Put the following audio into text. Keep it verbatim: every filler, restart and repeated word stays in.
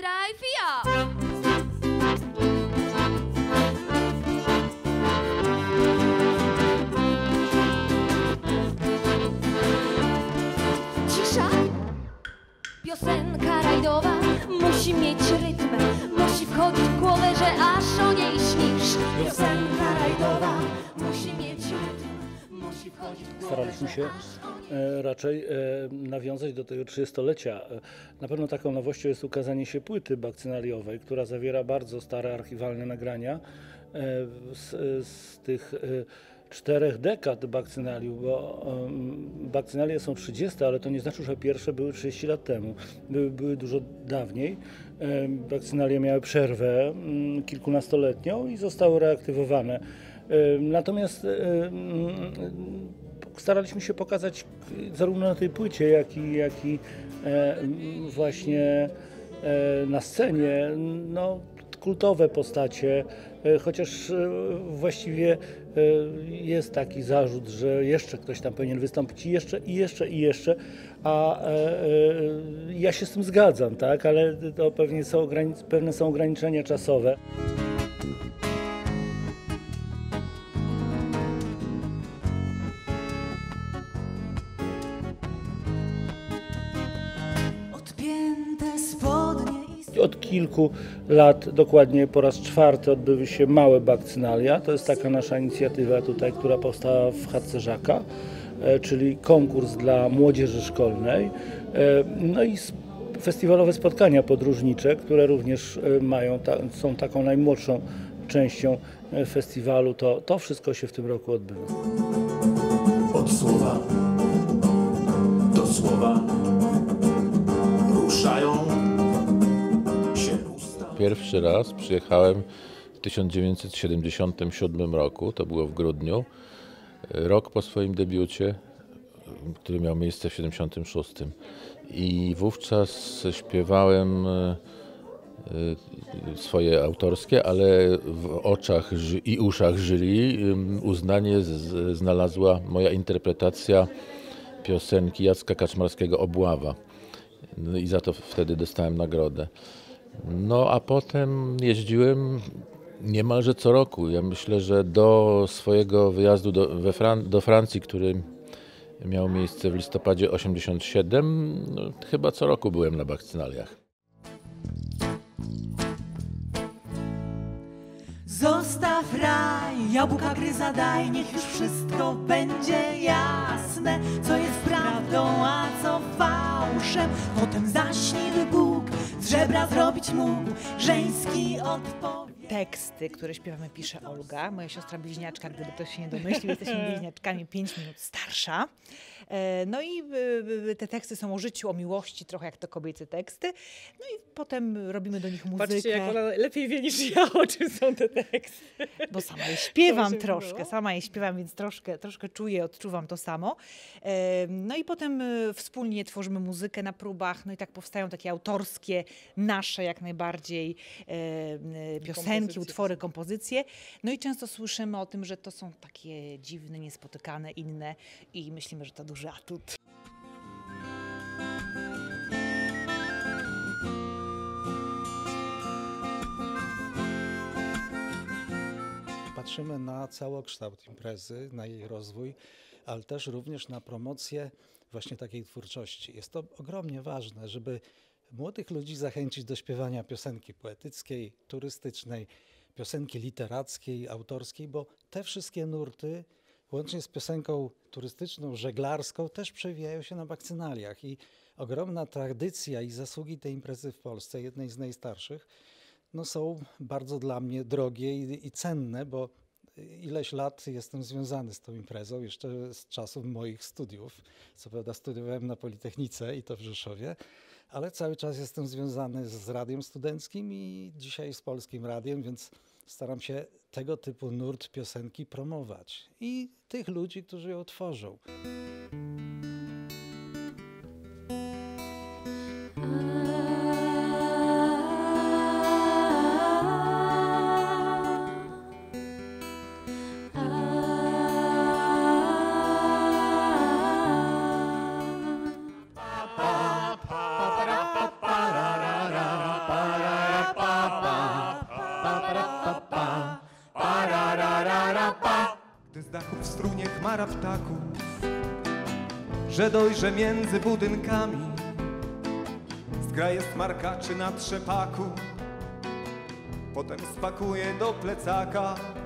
bedrijf, ja. Cisza. Piosenka rajdowa musi mieć rytm, musi wchodzić w głowę, że aż o niej śnisz. Piosenka rajdowa musi mieć rytm, musi wchodzić w głowę. Staraliśmy się e, raczej e, nawiązać do tego trzydziestolecia. Na pewno taką nowością jest ukazanie się płyty bakcynaliowej, która zawiera bardzo stare archiwalne nagrania e, z, z tych e, czterech dekad bakcynaliów, bo um, bakcynalia są trzydzieste, ale to nie znaczy, że pierwsze były trzydzieści lat temu. Były, były dużo dawniej. E, bakcynalia miały przerwę um, kilkunastoletnią i zostały reaktywowane. E, natomiast e, um, staraliśmy się pokazać zarówno na tej płycie, jak i, jak i e, właśnie e, na scenie no, kultowe postacie, e, chociaż e, właściwie e, jest taki zarzut, że jeszcze ktoś tam powinien wystąpić i jeszcze, i jeszcze, i jeszcze, a e, e, ja się z tym zgadzam, tak, ale to pewnie są ogranic- pewne są ograniczenia czasowe. Od kilku lat, dokładnie po raz czwarty, odbyły się małe bakcynalia. To jest taka nasza inicjatywa tutaj, która powstała w chatce Żaka, czyli konkurs dla młodzieży szkolnej. No i festiwalowe spotkania podróżnicze, które również mają, są taką najmłodszą częścią festiwalu. To, to wszystko się w tym roku odbywa. Od słowa do słowa ruszają. Pierwszy raz przyjechałem w tysiąc dziewięćset siedemdziesiątym siódmym roku, to było w grudniu, rok po swoim debiucie, który miał miejsce w siedemdziesiątym szóstym. I wówczas śpiewałem swoje autorskie, ale w oczach i uszach jury uznanie znalazła moja interpretacja piosenki Jacka Kaczmarskiego „Obława”. No i za to wtedy dostałem nagrodę. No a potem jeździłem niemalże co roku. Ja myślę, że do swojego wyjazdu do, we Fran- do Francji, który miał miejsce w listopadzie osiemdziesiątym siódmym, no, chyba co roku byłem na bakcynaliach. Zostaw raj, jabłka gryza daj, niech już wszystko będzie jasne, co jest prawdą, a co fałszem. Potem zaśnij, by Bóg z żebra zrobić mógł żeński odpowiedź. Teksty, które śpiewamy, pisze Olga, moja siostra bliźniaczka, gdyby ktoś się nie domyślił, jesteśmy bliźniaczkami pięć minut starsza. No i te teksty są o życiu, o miłości, trochę jak to kobiece teksty. No i potem robimy do nich muzykę. Patrzcie, jak ona lepiej wie niż ja, o czym są te teksty. Bo sama je śpiewam troszkę, sama je śpiewam, więc troszkę, troszkę czuję, odczuwam to samo. No i potem wspólnie tworzymy muzykę na próbach, no i tak powstają takie autorskie, nasze jak najbardziej piosenki, utwory, kompozycje. No i często słyszymy o tym, że to są takie dziwne, niespotykane, inne i myślimy, że to duży atut. Patrzymy na całokształt imprezy, na jej rozwój, ale też również na promocję właśnie takiej twórczości. Jest to ogromnie ważne, żeby młodych ludzi zachęcić do śpiewania piosenki poetyckiej, turystycznej, piosenki literackiej, autorskiej, bo te wszystkie nurty, łącznie z piosenką turystyczną, żeglarską, też przewijają się na bakcynaliach. I ogromna tradycja i zasługi tej imprezy w Polsce, jednej z najstarszych, no są bardzo dla mnie drogie i, i cenne, bo ileś lat jestem związany z tą imprezą, jeszcze z czasów moich studiów. Co prawda studiowałem na Politechnice i to w Rzeszowie, ale cały czas jestem związany z radiem studenckim i dzisiaj z Polskim Radiem, więc staram się tego typu nurt piosenki promować i tych ludzi, którzy ją tworzą. Pa, pa, pa, pa, pa, pa, pa, pa, pa, pa, pa, pa, pa, pa, parararara, pa. Gdy z dachów strunie chmara ptaków, że dojrze między budynkami, zgraje smarkaczy na trzepaku, potem spakuje do plecaka